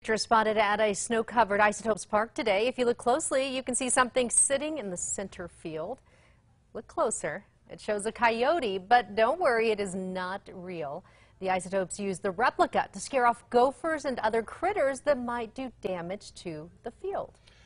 Spotted at a snow-covered Isotopes Park today. If you look closely, you can see something sitting in the center field. Look closer. It shows a coyote, but don't worry, it is not real. The Isotopes use the replica to scare off gophers and other critters that might do damage to the field.